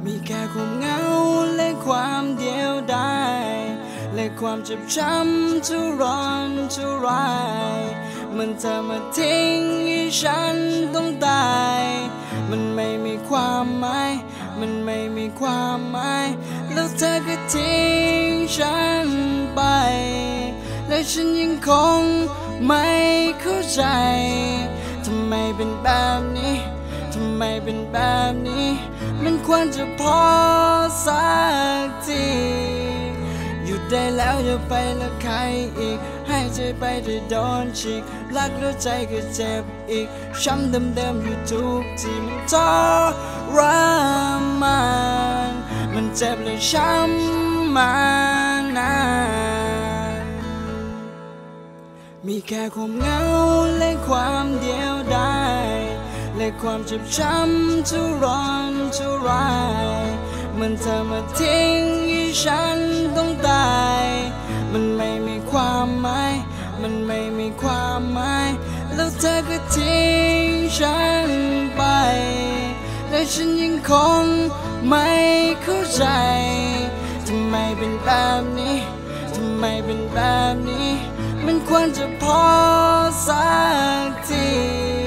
มีแค่ความเหงาและความเดียวดายและความเจ็บช้ำทุรนทุรายมันเธอมาทิ้งให้ฉันต้องตายมันไม่มีความหมายมันไม่มีความหมายแล้วเธอก็ทิ้งฉันไปและฉันยังคงไม่เข้าใจทำไมเป็นแบบนี้ทำไมเป็นแบบนี้มันควรจะพอสักทีหยุดได้แล้วอย่าไปแล้วใครอีกให้ใจไปแต่โดนฉีกรักแล้วใจก็เจ็บอีกช้ำเดิมๆอยู่ทุกทีมันทรมานมันเจ็บและช้ำมานานมีแค่ความเหงาและความเดียวดายและความเจ็บช้ำทุรนทุรายมันเธอมาทิ้งให้ฉันต้องตายมันไม่มีความหมายมันไม่มีความหมายแล้วเธอก็ทิ้งฉันไปและฉันยังคงไม่เข้าใจทำไมเป็นแบบนี้ทำไมเป็นแบบนี้มันควรจะพอสักที